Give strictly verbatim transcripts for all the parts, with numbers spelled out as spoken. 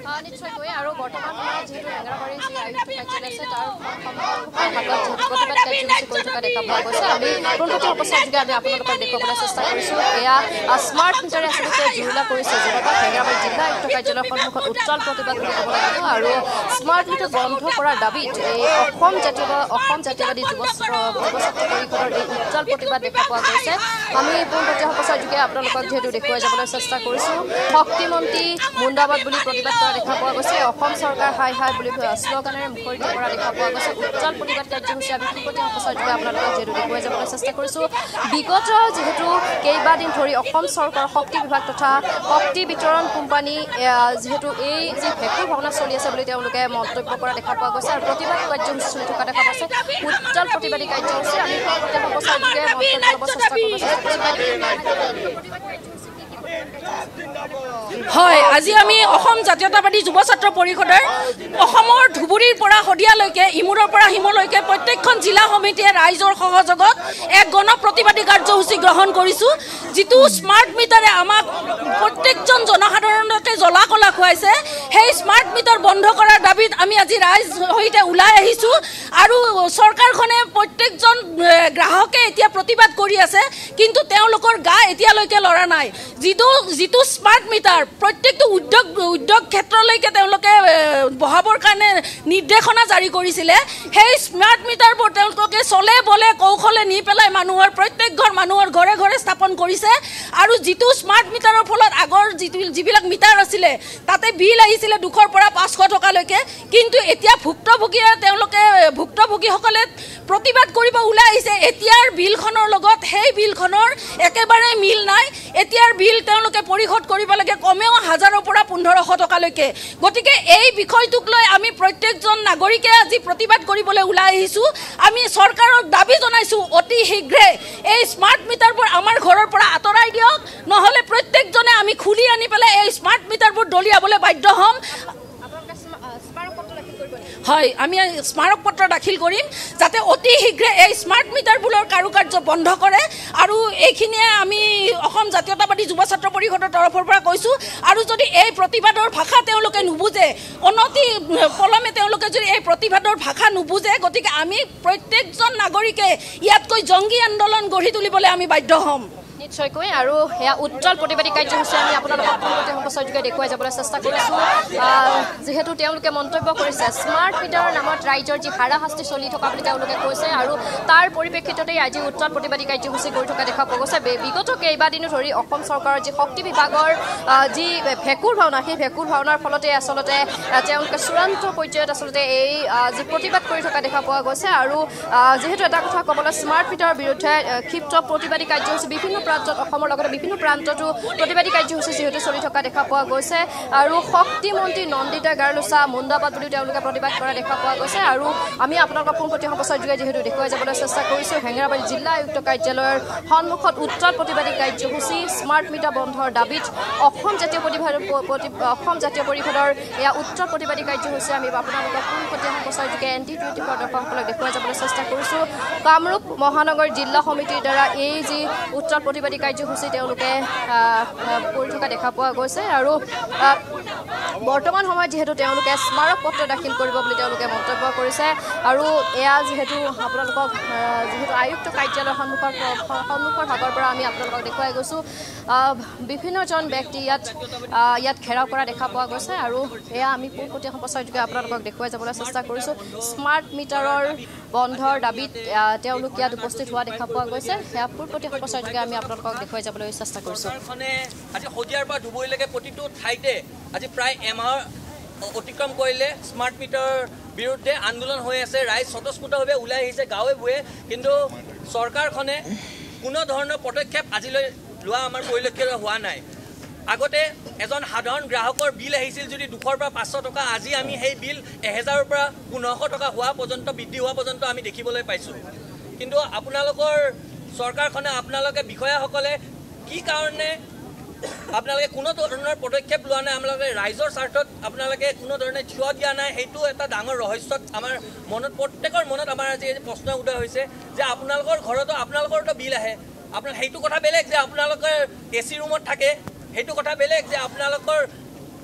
নিশ্চয়কৈ আৰু বৰ্তমান সময়ত যিহেতু হেঙেৰাবাৰী যি আয়ুক্ত কাৰ্যালয় আছে তাৰ হাতত প্ৰতিবাদ কাৰ্যসূচী কৰি থকা দেখা পোৱা গৈছে। আমি পোনপটীয়া অৱস্থাযোগে আমি আপোনালোকক দেখুৱাবলৈ চেষ্টা কৰিছোঁ। এয়া স্মাৰ্ট মিটাৰে আচলতে জুৰুলা কৰিছে যোৰহাটত হেঙেৰাবাৰী জিলা আয়ুক্ত কাৰ্যালয়ৰ সন্মুখত উজ্জ্বল প্ৰতিবাদ বুলি ক'ব লাগিব। আৰু স্মাৰ্ট মিটাৰ বন্ধ কৰাৰ দাবীত এই অসম জাতীয় অসম জাতীয়বাদী যুৱ যুৱছাত্ৰ পৰিষদৰ এই উজ্জ্বল প্ৰতিবাদ দেখা পোৱা গৈছে। আমি পোনপটীয়া অৱস্থাযোগে আপোনালোকক যিহেতু দেখুৱাই যাবলৈ চেষ্টা কৰিছোঁ। শক্তিমন্ত্ৰী মুন্দাবাদ বুলি প্ৰতিবাদ কৰা দেখা পোৱা গৈছে। অসম চৰকাৰ হাই হাই বুলি শ্লোগানেৰে মুখৰিত কৰা দেখা পোৱা গৈছে। উজ্জ্বল প্ৰতিবাদ কাৰ্যসূচী আমি পোনপটীয়া অৱস্থাযোগে আপোনালোকক যিহেতু দেখুৱাই যাবলৈ চেষ্টা কৰিছোঁ। বিগত যিহেতু কেইবাদিন ধৰি অসম চৰকাৰৰ শক্তি বিভাগ তথা শক্তি বিতৰণ কোম্পানী যিহেতু এই যি ভেকুৰ ভাওনা চলি আছে বুলি তেওঁলোকে মন্তব্য কৰা দেখা পোৱা গৈছে আৰু প্ৰতিবাদ কাৰ্যসূচী চলি থকা দেখা পাইছে। উজ্জ্বল প্ৰতিবাদী কাৰ্যসূচী আমি পোনপটীয়া অৱস্থাযোগে মন্তব্য ল'ব চেষ্টা কৰিছোঁ। হয়, আজি আমি অসম জাতীয়তাবাদী যুৱ ছাত্ৰ পৰিষদৰ অসমৰ ধুবুৰীৰ পৰা শদিয়ালৈকে ইমূৰৰ পৰা সিমূৰলৈকে প্ৰত্যেকখন জিলা সমিতিয়ে ৰাইজৰ সহযোগত এক গণ প্ৰতিবাদী কাৰ্যসূচী গ্ৰহণ কৰিছোঁ। যিটো স্মাৰ্ট মিটাৰে আমাক প্ৰত্যেকজন জনসাধাৰণকে জ্বলা কলা খুৱাইছে, সেই স্মাৰ্ট মিটাৰ বন্ধ কৰাৰ দাবীত আমি আজি ৰাইজ সৈতে ওলাই আহিছোঁ। আৰু চৰকাৰখনে প্ৰত্যেকজন গ্ৰাহকে এতিয়া প্ৰতিবাদ কৰি আছে, কিন্তু তেওঁলোকৰ গা এতিয়ালৈকে লৰা নাই। যিটো যিটো স্মাৰ্ট মিটাৰ প্ৰত্যেকটো উদ্যোগ উদ্যোগ ক্ষেত্ৰলৈকে তেওঁলোকে বহাবৰ কাৰণে নিৰ্দেশনা জাৰি কৰিছিলে, সেই স্মাৰ্ট মিটাৰবোৰ তেওঁলোকে চলে বলে কৌশলে নি পেলাই মানুহৰ প্ৰত্যেক ঘৰ মানুহৰ ঘৰে ঘৰে স্থাপন কৰিছে। আৰু যিটো স্মাৰ্ট মিটাৰৰ ফলত আগৰ যিটো যিবিলাক মিটাৰ আছিলে তাতে বিল আহিছিলে দুশৰ পৰা পাঁচশ টকালৈকে, কিন্তু এতিয়া ভুক্তভোগীয়ে তেওঁলোকে ভুক্তভোগীসকলে প্ৰতিবাদ কৰিব ওলাই আহিছে। এতিয়াৰ বিলখনৰ লগত সেই বিলখনৰ একেবাৰে মিল নাই। এতিয়াৰ বিল তেওঁলোকে পৰিশোধ কৰিব লাগে কমেও হাজাৰৰ পৰা পোন্ধৰশ টকালৈকে। গতিকে এই বিষয়টোক লৈ আমি প্ৰত্যেকজন নাগৰিকে আজি প্ৰতিবাদ কৰিবলৈ ওলাই আহিছোঁ। আমি চৰকাৰক দাবী জনাইছোঁ অতি শীঘ্ৰে এই স্মাৰ্ট মিটাৰবোৰ আমাৰ ঘৰৰ পৰা আঁতৰাই দিয়ক, নহ'লে প্ৰত্যেকজনে আমি খুলি আনি পেলাই এই স্মাৰ্ট মিটাৰবোৰ দলিয়াবলৈ বাধ্য হ'ম। হয়, আমি স্মাৰক পত্ৰ দাখিল কৰিম যাতে অতি শীঘ্ৰে এই স্মাৰ্ট মিটাৰবোৰৰ কাৰুকাৰ্য বন্ধ কৰে। আৰু এইখিনিয়ে আমি অসম জাতীয়তাবাদী যুৱ ছাত্ৰ পৰিষদৰ তৰফৰ পৰা কৈছোঁ। আৰু যদি এই প্ৰতিবাদৰ ভাষা তেওঁলোকে নুবুজে, অনতি পলমে তেওঁলোকে যদি এই প্ৰতিবাদৰ ভাষা নুবুজে, গতিকে আমি প্ৰত্যেকজন নাগৰিকে ইয়াতকৈ জংগী আন্দোলন গঢ়ি তুলিবলৈ আমি বাধ্য হ'ম। নিশ্চয়কৈ আৰু এয়া উজ্জ্বল প্ৰতিবাদী কাৰ্যসূচী আমি আপোনালোকক পোনপটীয়া অৱস্থাযোগে দেখুৱাই যাবলৈ চেষ্টা কৰিছোঁ। যিহেতু তেওঁলোকে মন্তব্য কৰিছে স্মাৰ্ট মিটাৰৰ নামত ৰাইজৰ যি হাৰাশাস্তি চলি থকা বুলি তেওঁলোকে কৈছে, আৰু তাৰ পৰিপ্ৰেক্ষিততেই আজি উজ্জ্বল প্ৰতিবাদী কাৰ্যসূচী কৰি থকা দেখা পোৱা গৈছে। বিগত কেইবাদিনো ধৰি অসম চৰকাৰৰ যি শক্তি বিভাগৰ যি ভেকুৰ ভাওনা, সেই ভেকুৰ ভাওনাৰ ফলতে আচলতে তেওঁলোকে চূড়ান্ত পৰ্যায়ত আচলতে এই যি প্ৰতিবাদ কৰি থকা দেখা পোৱা গৈছে। আৰু যিহেতু এটা কথা ক'বলৈ স্মাৰ্ট মিটাৰৰ বিৰুদ্ধে ক্ষিপ্ত প্ৰতিবাদী কাৰ্যসূচী বিভিন্ন প্ৰান্তত অসমৰ লগতে বিভিন্ন প্ৰান্ততো প্ৰতিবাদী কাৰ্যসূচী যিহেতু চলি থকা দেখা পোৱা গৈছে। আৰু শক্তিমন্ত্ৰী নন্দিতা গাৰ্লুচা মুন্দাবাদ বুলিও তেওঁলোকে প্ৰতিবাদ কৰা দেখা পোৱা গৈছে। আৰু আমি আপোনালোকক পোনপটীয়া অৱস্থাযোগে যিহেতু দেখুৱাই যাবলৈ চেষ্টা কৰিছোঁ। হেঙেৰাবাৰী জিলা আয়ুক্ত কাৰ্যালয়ৰ সন্মুখত উজ্জ্বল প্ৰতিবাদী কাৰ্যসূচী স্মাৰ্ট মিটাৰ বন্ধৰ দাবীত অসম জাতীয় অসম জাতীয় পৰিষদৰ এয়া উজ্জ্বল প্ৰতিবাদী কাৰ্যসূচী আমি আপোনালোকক পোনপটীয়া অৱস্থাযোগে এন টি টুৱেণ্টি ফ'ৰ দৰ্শকসকলক দেখুৱাই যাবলৈ চেষ্টা কৰিছোঁ। কামৰূপ মহানগৰ জিলা সমিতিৰ দ্বাৰা এই যি উজ্জ্বল প্ৰতিবাদী কাৰ্যসূচী তেওঁলোকে কৰি থকা দেখা পোৱা গৈছে। আৰু বৰ্তমান সময়ত যিহেতু তেওঁলোকে স্মাৰক পত্ৰ দাখিল কৰিব বুলি তেওঁলোকে মন্তব্য কৰিছে। আৰু এয়া যিহেতু আপোনালোকক যিহেতু আয়ুক্ত কাৰ্যালয়ৰ সন্মুখৰ সন্মুখৰ ভাগৰ পৰা আমি আপোনালোকক দেখুৱাই গৈছোঁ। বিভিন্নজন ব্যক্তি ইয়াত ইয়াত ঘেৰাও কৰা দেখা পোৱা গৈছে। আৰু এয়া আমি পোনপটীয়া অৱস্থাযোগে আপোনালোকক দেখুৱাই যাবলৈ চেষ্টা কৰিছোঁ। স্মাৰ্ট মিটাৰৰ বন্ধৰ দাবীত তেওঁলোক ইয়াত উপস্থিত হোৱা দেখা পোৱা গৈছে। সেয়া পোনপটীয়া অৱস্থাযোগে আমি আপোনালোকক দেখুৱাই যাবলৈ চেষ্টা কৰিছোঁ। আজি শদিয়াৰ পৰা ধুবুৰীলৈকে প্ৰতিটো ঠাইতে আজি প্ৰায় এমাহৰ অতিক্ৰম কৰিলে স্মাৰ্ট মিটাৰৰ বিৰুদ্ধে আন্দোলন হৈ আছে। ৰাইজ স্বতঃস্ফূৰ্তভাৱে ওলাই আহিছে গাঁৱে ভূঞে, কিন্তু চৰকাৰখনে কোনো ধৰণৰ পদক্ষেপ আজিলৈ লোৱা আমাৰ পৰিলক্ষিত হোৱা নাই। আগতে এজন সাধাৰণ গ্ৰাহকৰ বিল আহিছিল যদি দুশৰ পৰা পাঁচশ টকা, আজি আমি সেই বিল এহেজাৰৰ পৰা পোন্ধৰশ টকা হোৱা পৰ্যন্ত বৃদ্ধি হোৱা পৰ্যন্ত আমি দেখিবলৈ পাইছোঁ। কিন্তু আপোনালোকৰ চৰকাৰখনে আপোনালোকে বিষয়াসকলে কি কাৰণে আপোনালোকে কোনো ধৰণৰ পদক্ষেপ লোৱা নাই, আপোনালোকে ৰাইজৰ স্বাৰ্থত আপোনালোকে কোনো ধৰণে থিয় দিয়া নাই, সেইটো এটা ডাঙৰ ৰহস্যত আমাৰ মনত প্ৰত্যেকৰ মনত আমাৰ আজি প্ৰশ্ন উদয় হৈছে যে আপোনালোকৰ ঘৰতো আপোনালোকৰতো বিল আহে। আপোনাৰ সেইটো কথা বেলেগ যে আপোনালোকৰ এ চি ৰুমত থাকে, সেইটো কথা বেলেগ যে আপোনালোকৰ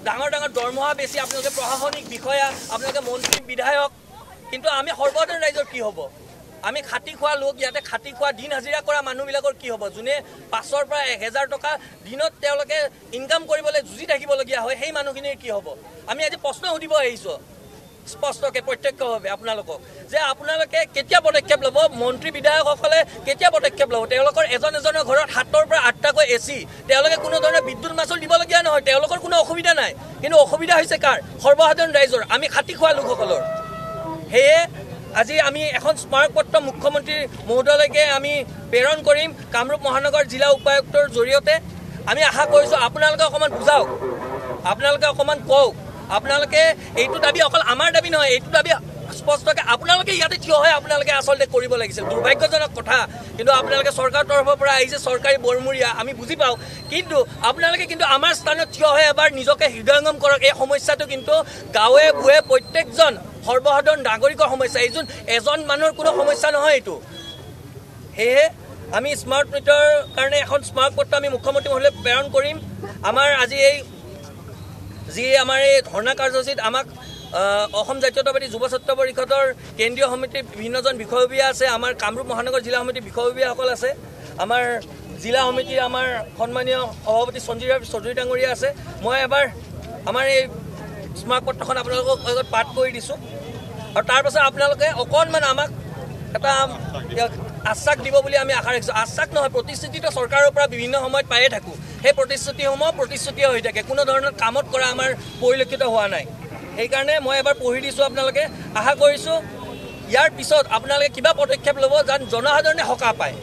ডাঙৰ ডাঙৰ দৰমহা বেছি, আপোনালোকে প্ৰশাসনিক বিষয়া, আপোনালোকে মন্ত্ৰী বিধায়ক, কিন্তু আমি সৰ্বসাধাৰণ ৰাইজৰ কি হ'ব? আমি খাটি খোৱা লোক, ইয়াতে খাটি খোৱা দিন হাজিৰা কৰা মানুহবিলাকৰ কি হ'ব? যোনে পাঁচৰ পৰা এক হেজাৰ টকা দিনত তেওঁলোকে ইনকাম কৰিবলৈ যুঁজি থাকিবলগীয়া হয়, সেই মানুহখিনিৰ কি হ'ব? আমি আজি প্ৰশ্ন সুধিব আহিছোঁ স্পষ্টকৈ প্ৰত্যক্ষভাৱে আপোনালোকক যে আপোনালোকে কেতিয়া পদক্ষেপ ল'ব? মন্ত্ৰী বিধায়কসকলে কেতিয়া পদক্ষেপ ল'ব? তেওঁলোকৰ এজন এজনৰ ঘৰত সাতৰ পৰা আঠটাকৈ এ চি, তেওঁলোকে কোনো ধৰণৰ বিদ্যুৎ মাচুল দিবলগীয়া নহয়, তেওঁলোকৰ কোনো অসুবিধা নাই, কিন্তু অসুবিধা হৈছে কাৰ? সৰ্বসাধাৰণ ৰাইজৰ, আমি খাটি খোৱা লোকসকলৰ। সেয়ে আজি আমি এখন স্মাৰকপত্ৰ মুখ্যমন্ত্ৰী মহোদয়লৈকে আমি প্ৰেৰণ কৰিম কামৰূপ মহানগৰ জিলা উপায়ুক্তৰ জৰিয়তে। আমি আশা কৰিছোঁ আপোনালোকে অকণমান বুজাওক, আপোনালোকে অকণমান কওক, আপোনালোকে এইটো দাবী অকল আমাৰ দাবী নহয়, এইটো দাবী স্পষ্টকৈ আপোনালোকে ইয়াতে থিয় হৈ আপোনালোকে আচলতে কৰিব লাগিছিল। দুৰ্ভাগ্যজনক কথা, কিন্তু আপোনালোকে চৰকাৰৰ তৰফৰ পৰা আহিছে চৰকাৰী বৰমূৰীয়া, আমি বুজি পাওঁ, কিন্তু আপোনালোকে কিন্তু আমাৰ স্থানত থিয় হৈ এবাৰ নিজকে হৃদয়ংগম কৰক। এই সমস্যাটো কিন্তু গাঁৱে ভূঞে প্ৰত্যেকজন সৰ্বসাধাৰণ নাগৰিকৰ সমস্যা, এইজন এজন মানুহৰ কোনো সমস্যা নহয় এইটো। সেয়ে আমি স্মাৰ্ট মিটাৰৰ কাৰণে এখন স্মাৰকপত্ৰ আমি মুখ্যমন্ত্ৰী মহোদয়লৈ প্ৰেৰণ কৰিম। আমাৰ আজি এই যি আমাৰ এই ধৰ্ণা কাৰ্যসূচীত আমাক অসম জাতীয়তাবাদী যুৱ ছাত্ৰ পৰিষদৰ কেন্দ্ৰীয় সমিতিৰ বিভিন্নজন বিষয়ববীয়া আছে, আমাৰ কামৰূপ মহানগৰ জিলা সমিতিৰ বিষয়ববীয়াসকল আছে, আমাৰ জিলা সমিতিৰ আমাৰ সন্মানীয় সভাপতি সঞ্জীৱ চৌধুৰী ডাঙৰীয়া আছে। মই এবাৰ আমাৰ এই স্মাৰকপত্ৰখন আপোনালোকক আগত পাঠ কৰি দিছোঁ, আৰু তাৰপাছত আপোনালোকে অকণমান আমাক এটা আশ্বাস দিব বুলি আমি আশা ৰাখিছোঁ। আশ্বাস নহয়, প্ৰতিশ্ৰুতিটো চৰকাৰৰ পৰা বিভিন্ন সময়ত পায়ে থাকোঁ, সেই প্ৰতিশ্ৰুতিসমূহ প্ৰতিশ্ৰুতিয়ে হৈ থাকে, কোনো ধৰণৰ কামত কৰা আমাৰ পৰিলক্ষিত হোৱা নাই। সেইকাৰণে মই এবাৰ পঢ়ি দিছোঁ, আপোনালোকে আশা কৰিছোঁ ইয়াৰ পিছত আপোনালোকে কিবা পদক্ষেপ ল'ব যেন জনসাধাৰণে সকাহ পায়।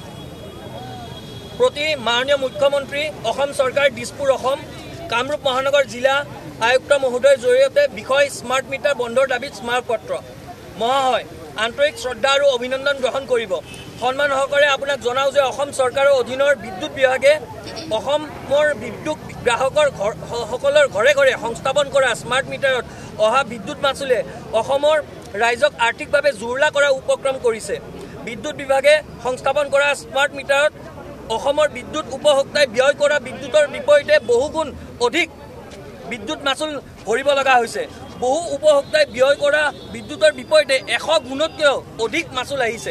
প্ৰতি মাননীয় মুখ্যমন্ত্ৰী, অসম চৰকাৰ, দিছপুৰ অসম, কামৰূপ মহানগৰ জিলা আয়ুক্ত মহোদয়ৰ জৰিয়তে বিষয় স্মাৰ্ট মিটাৰ বন্ধৰ দাবীত স্মাৰকপত্ৰ। মহাশয়, আন্তৰিক শ্ৰদ্ধা আৰু অভিনন্দন গ্ৰহণ কৰিব। সন্মান সহকাৰে আপোনাক জনাওঁ যে অসম চৰকাৰৰ অধীনৰ বিদ্যুৎ বিভাগে অসমৰ বিদ্যুৎ গ্ৰাহকৰ ঘৰ সকলৰ ঘৰে ঘৰে সংস্থাপন কৰা স্মাৰ্ট মিটাৰত অহা বিদ্যুৎ মাচুলে অসমৰ ৰাইজক আৰ্থিকভাৱে জুৰুলা কৰাৰ উপক্ৰম কৰিছে। বিদ্যুৎ বিভাগে সংস্থাপন কৰা স্মাৰ্ট মিটাৰত অসমৰ বিদ্যুৎ উপভোক্তাই ব্যয় কৰা বিদ্যুতৰ বিপৰীতে বহুগুণ অধিক বিদ্যুৎ মাচুল ভৰিব লগা হৈছে। বহু উপভোক্তাই ব্যয় কৰা বিদ্যুতৰ বিপৰীতে এশ গুণতকৈও অধিক মাচুল আহিছে।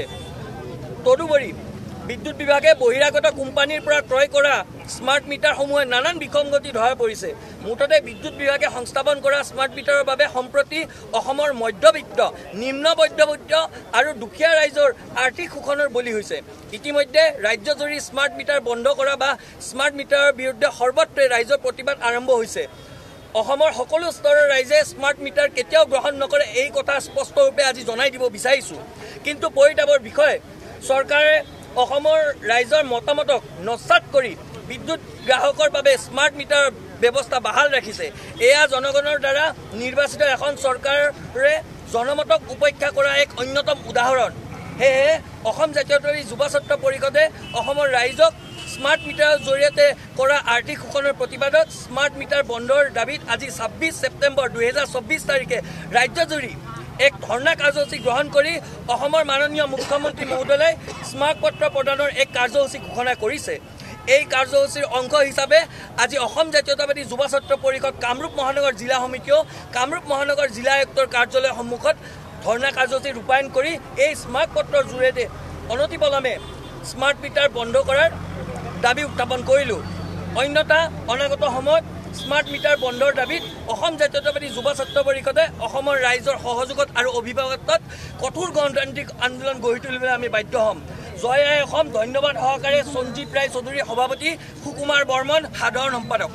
তদুপৰি বিদ্যুৎ বিভাগে বহিৰাগত কোম্পানীৰ পৰা ক্ৰয় কৰা স্মাৰ্ট মিটাৰসমূহে নানান বিসংগতি ধৰা পৰিছে। মুঠতে বিদ্যুৎ বিভাগে সংস্থাপন কৰা স্মাৰ্ট মিটাৰৰ বাবে সম্প্ৰতি অসমৰ মধ্যবিত্ত, নিম্ন মধ্যবিত্ত আৰু দুখীয়া ৰাইজৰ আৰ্থিক শোষণৰ বলি হৈছে। ইতিমধ্যে ৰাজ্যজুৰি স্মাৰ্ট মিটাৰ বন্ধ কৰা বা স্মাৰ্ট মিটাৰৰ বিৰুদ্ধে সৰ্বত্ৰে ৰাইজৰ প্ৰতিবাদ আৰম্ভ হৈছে। অসমৰ সকলো স্তৰৰ ৰাইজে স্মাৰ্ট মিটাৰ কেতিয়াও গ্ৰহণ নকৰে, এই কথা স্পষ্টৰূপে আজি জনাই দিব বিচাৰিছোঁ। কিন্তু পৰিতাপৰ বিষয়ে চৰকাৰে অসমৰ ৰাইজৰ মতামতক নস্যাৎ কৰি বিদ্যুৎ গ্ৰাহকৰ বাবে স্মাৰ্ট মিটাৰৰ ব্যৱস্থা বাহাল ৰাখিছে। এয়া জনগণৰ দ্বাৰা নিৰ্বাচিত এখন চৰকাৰে জনমতক উপেক্ষা কৰা এক অন্যতম উদাহৰণ। সেয়েহে অসম জাতীয়তাবাদী যুৱ ছাত্ৰ পৰিষদে অসমৰ ৰাইজক স্মাৰ্ট মিটাৰৰ জৰিয়তে কৰা আৰ্থিক শোষণৰ প্ৰতিবাদত স্মাৰ্ট মিটাৰ বন্ধৰ দাবীত আজি ছাব্বিছ ছেপ্টেম্বৰ দুহেজাৰ চৌব্বিছ তাৰিখে ৰাজ্যজুৰি এক ধৰ্ণা কাৰ্যসূচী গ্ৰহণ কৰি অসমৰ মাননীয় মুখ্যমন্ত্ৰী মহোদয়লৈ স্মাৰকপত্ৰ প্ৰদানৰ এক কাৰ্যসূচী ঘোষণা কৰিছে। এই কাৰ্যসূচীৰ অংশ হিচাপে আজি অসম জাতীয়তাবাদী যুৱ ছাত্ৰ পৰিষদ কামৰূপ মহানগৰ জিলা সমিতিয়েও কামৰূপ মহানগৰ জিলা আয়ুক্তৰ কাৰ্যালয়ৰ সন্মুখত ধৰ্ণা কাৰ্যসূচী ৰূপায়ণ কৰি এই স্মাৰকপত্ৰৰ জৰিয়তে অনতিপলমে স্মাৰ্ট মিটাৰ বন্ধ কৰাৰ দাবী উত্থাপন কৰিলোঁ। অন্যথা অনাগত সময়ত স্মাৰ্ট মিটাৰ বন্ধৰ দাবীত অসম জাতীয়তাবাদী যুৱ ছাত্ৰ পৰিষদে অসমৰ ৰাইজৰ সহযোগত আৰু অভিভাৱকত্বত কঠোৰ গণতান্ত্ৰিক আন্দোলন গঢ়ি তুলিবলৈ আমি বাধ্য হ'ম। জয় আই অসম। ধন্যবাদ সহকাৰে সঞ্জীৱ ৰায় চৌধুৰী সভাপতি, সুকুমাৰ বৰ্মন সাধাৰণ সম্পাদক।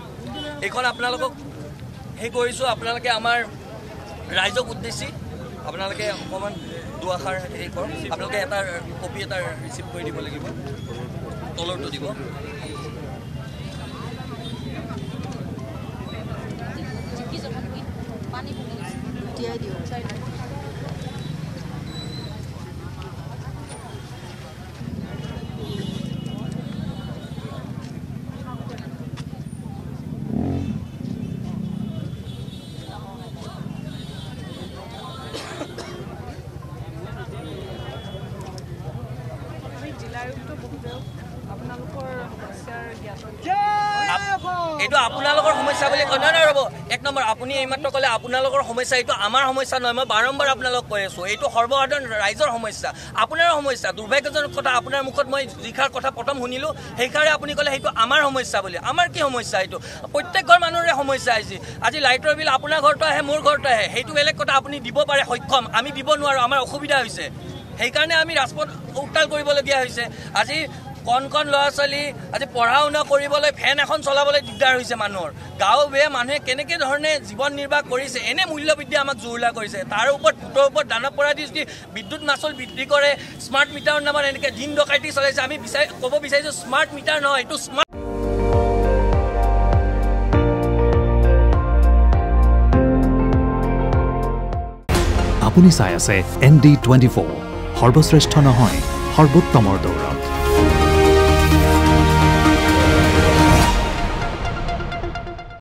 এইখন আপোনালোকক সেই কৰিছোঁ, আপোনালোকে আমাৰ ৰাইজক উদ্দেশ্যি আপোনালোকে অকণমান দুআষাৰ হেৰি কৰক। আপোনালোকে এটা কপি এটা ৰিচিভ কৰি দিব লাগিব, তলৰটো দিব। এইটো আপোনালোকৰ সমস্যা সমস্যা বুলি কয় নহয় ৰ'ব এক নম্বৰ আপুনি এইমাত্ৰ ক'লে আপোনালোকৰ সমস্যা এইটো আমাৰ সমস্যা নহয় মই বাৰম্বাৰ আপোনালোকক কৈ আছোঁ এইটো সৰ্বসাধাৰণ ৰাইজৰ সমস্যা আপোনাৰো সমস্যা দুৰ্ভাগ্যজনক কথা আপোনাৰ মুখত মই যিষাৰ কথা প্ৰথম শুনিলোঁ সেইষাৰে আপুনি ক'লে সেইটো আমাৰ সমস্যা বুলি আমাৰ কি সমস্যা এইটো প্ৰত্যেক ঘৰ মানুহৰে সমস্যা আহিছে আজি লাইটৰ বিল আপোনাৰ ঘৰতো আহে মোৰ ঘৰতো আহে সেইটো বেলেগ কথা আপুনি দিব পাৰে সক্ষম আমি দিব নোৱাৰোঁ আমাৰ অসুবিধা হৈছে সেইকাৰণে আমি ৰাজপথ উত্তাল কৰিবলগীয়া হৈছে আজি কণ কণ ল'ৰা ছোৱালী আজি পঢ়া শুনা কৰিবলৈ ফেন এখন চলাবলৈ দিগদাৰ হৈছে মানুহৰ গাঁও বেয়া মানুহে কেনেকৈ ধৰণে জীৱন নিৰ্বাহ কৰিছে এনে মূল্যবৃদ্ধি আমাক জুৰুলা কৰিছে তাৰ ওপৰত ভোটৰ ওপৰত দানা পৰা দি যদি বিদ্যুৎ মাচুল বৃদ্ধি কৰে স্মাৰ্ট মিটাৰৰ নামত এনেকৈ দিন ডকাইতি চলাইছে আমি বিচাৰি ক'ব বিচাৰিছোঁ স্মাৰ্ট মিটাৰ নহয় এইটো স্মাৰ্ট আপুনি চাই আছে এন ডি টুৱেণ্টি ফ'ৰ সৰ্বশ্ৰেষ্ঠ নহয় সৰ্বোত্তমৰ দৌৰত